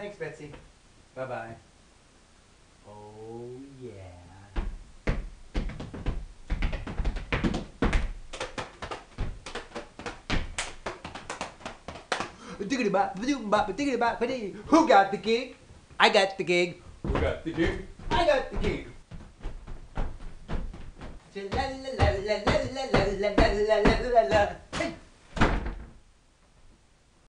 Thanks, Betsy. Bye-bye. Oh, yeah. Who got the gig? I got the gig. Who got the gig? I got the gig. La la la la la la la la la la la la.